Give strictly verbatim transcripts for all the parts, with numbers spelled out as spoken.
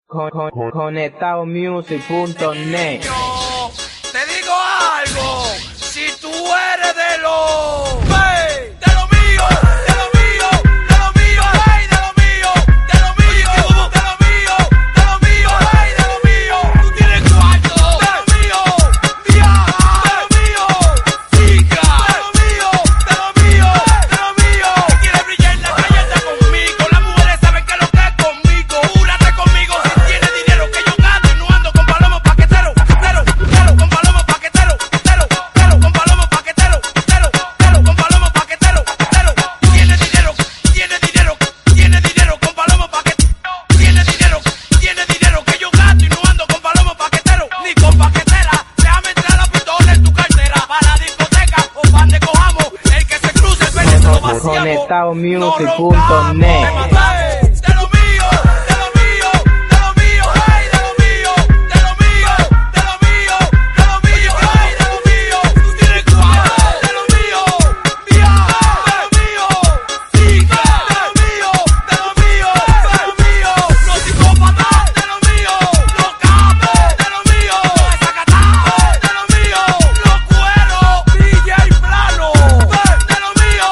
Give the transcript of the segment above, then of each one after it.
Con, con, conectado music punto net. Yo te digo algo, si tú eres de los hey, de lo mío, de lo mío, de lo mío, hey, de lo mío, de lo mío, de lo mío, de lo mío, hey, de lo mío, tú tienes cuarto, de lo mío, viaja, de lo mío, chica, de lo mío, de lo mío, de lo mío, si quieres brillar en la calle anda conmigo, las mujeres saben que lo que es conmigo, júrate conmigo si tienes dinero que yo gasto y no ando con palomos paqueteros, tero, tero, con palomos paqueteros, tero, tero, con palomos paqueteros, tero, tero, con palomos paqueteros, tero, tiene dinero, tiene dinero, tiene dinero con palomos paqueteros, tiene dinero, tiene dinero que yo gasto y no ando con palomos paqueteros, ni con paquetera, déjame entrar la pistola en tu cartera, para la discoteca o pan de cojamos, el que se cruce el verde se lo vaciamos, conectado music punto net. de lo mío, de lo mío, de lo mío, hey, de lo mío, de lo mío, de lo mío, de lo mío, hey, de lo mío, tú tienes cuarto, de lo mío, viaja, de lo mío, chica, de lo mío, de lo mío, de lo mío, los psicópatas, de lo mío, los capos, de lo mío, desacatados, de lo mío, los cueros, D J plano, de lo mío,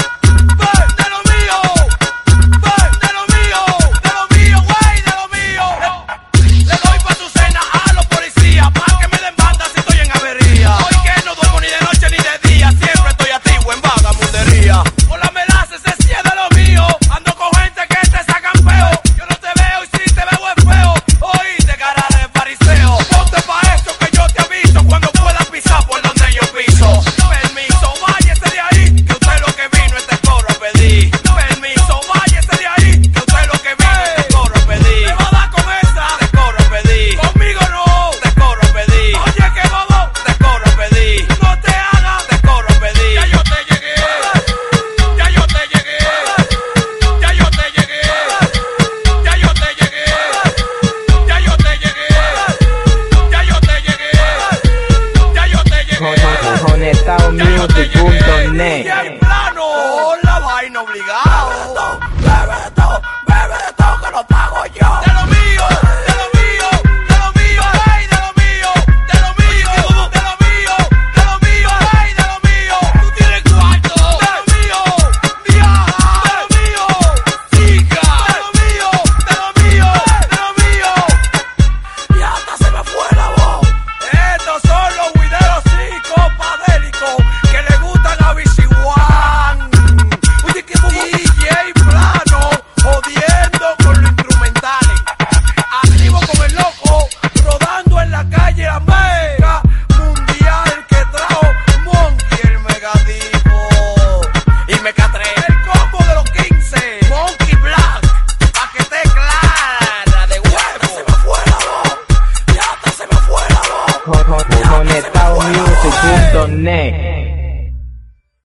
de lo mío, de lo mío, de lo mío, güey, de lo mío. Le doy pa' tu cena a los policías, pa' que me den banda si estoy en avería. Hoy que no duermo ni de noche ni de día, siempre estoy activo en vagamundería. Con la melaza ese sí es de lo mío, ando con gente que te sacan feo. Yo no te veo y si te veo es feo, oíste cara de fariseo. Ponte pa' eso que yo te aviso, cuando puedas pisar por donde yo piso. Permiso, váyese de ahí, que usted lo que vino este coro a pedir. Permiso, váyese de ahí, que usted lo que vino este coro a pedir. ¿Me va a dar con esa? Te coro a pedir. Conmigo no, te coro a pedir. Oye que bobo, te coro a pedir. No te hagas, te coro a pedir. Ya yo te llegué, ya yo te llegué, ya yo te llegué, ya yo te llegué, ya yo te llegué, ya yo te llegué, ya yo te llegué. Conectado music punto net. Y en plano, la vaina obligado. Bebe de todo, bebe de todo que lo pago yo. De lo mío, de lo mío, de lo mío, hey, de lo mío, de lo mío, de lo mío, de lo mío, hey, de lo mío. Tú tienes cuarto, de lo mío, viaja, de lo mío, chica, de lo mío, de lo mío, de lo mío. Y hasta se me fue la voz. Estos son los videos psicopatéricos que le gustan a Vichy One. Oye, que D J plano, jodiendo con los instrumentales. Activo con el loco, rodando en la calle la mega mundial que trajo Monkey el megadivo. Y Meca tres, el combo de los quince, Monkey Black, pa' que esté clara de huevo. Se me fue la voz, ya hasta se me fue la voz. Conectado music punto net.